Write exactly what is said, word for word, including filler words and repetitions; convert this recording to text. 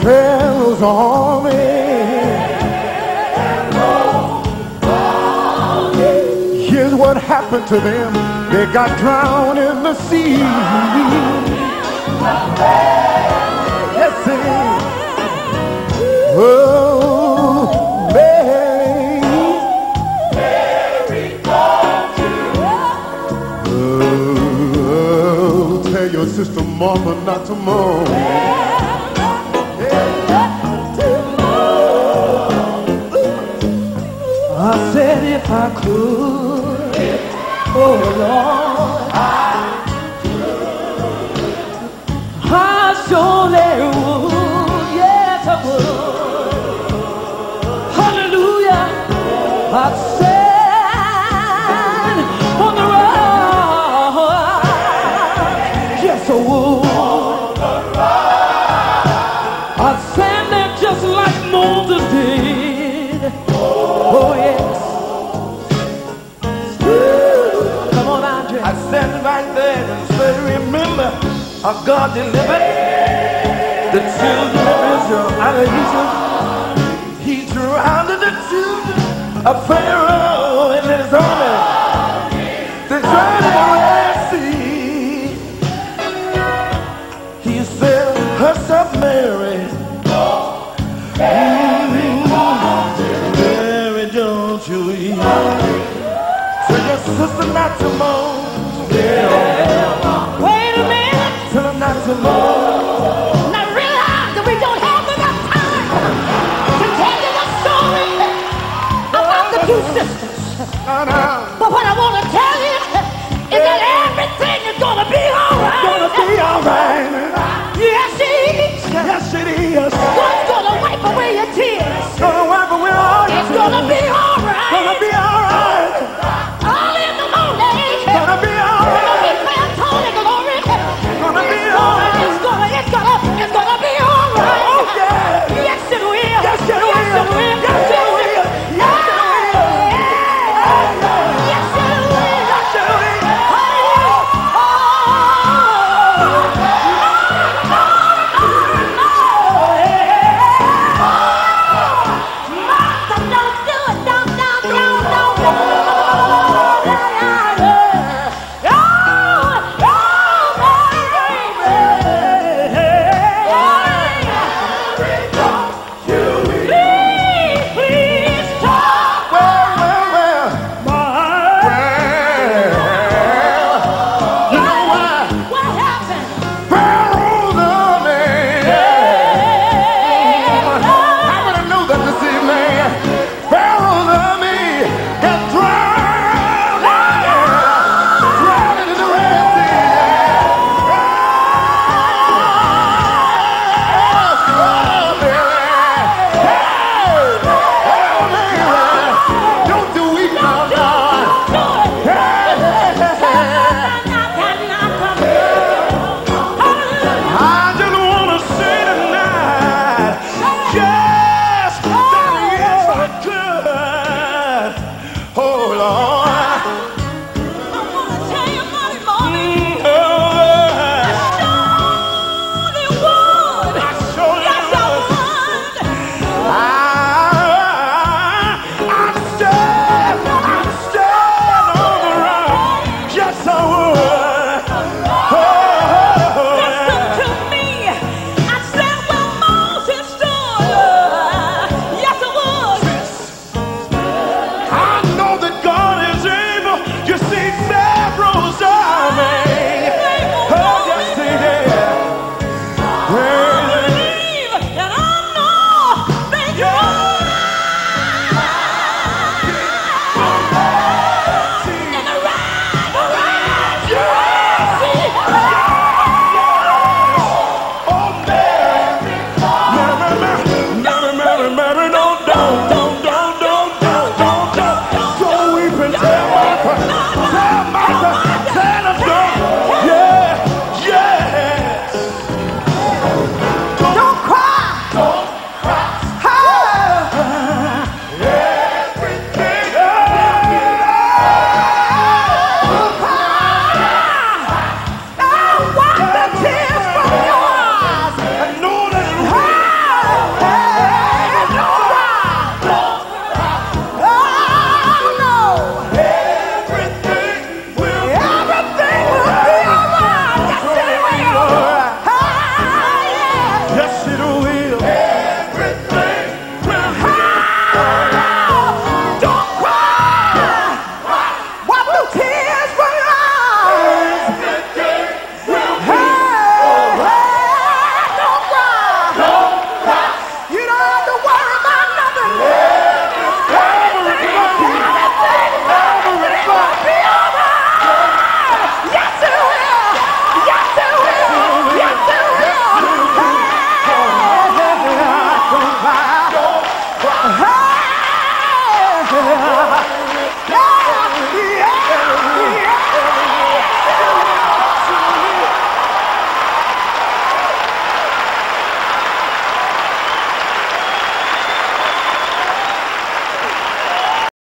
Pharaoh's army. Here's what happened to them. They got drowned in the sea. Yes, sir. Oh, Mary. Mary, don't you? Oh, tell your sister Martha not to moan. I said if I could, oh Lord, I could. I surely would, yes I would. Hallelujah, I'd stand on the rock, yes I would. I'd stand there just like Moses did. Oh yes. Come on, Andre. I stand right there and say, remember how God delivered the children of Israel out of Egypt. He drowned the children of Pharaoh in his army. They drowned in the Red Sea. He said, hush up, Mary. Don't you eat? Tell your sister not to moan. Yeah. Wait a minute. Tell her not to moan. Now realize that we don't have enough time to tell you the story about the two sisters. But what I want to tell you is that everything is going to be all right. It's going to be all right. Yes, it is. Yes, it is. God's going to wipe away your tears. It's going to wipe away all your tears. It's going to be all right. It's going to be all right. All in the morning. It's going to be all right. It's going to be prayer, Tony, glory. It's going to be all right. It's going to, it's going to, it's going to be all right. Oh, yeah. Yes, it will. Yes, it will. Yes, it will. Yes, it will. Yes, it will. Yes, it will. Yes, it will. Oh, no, no, no, no. Yes, it will.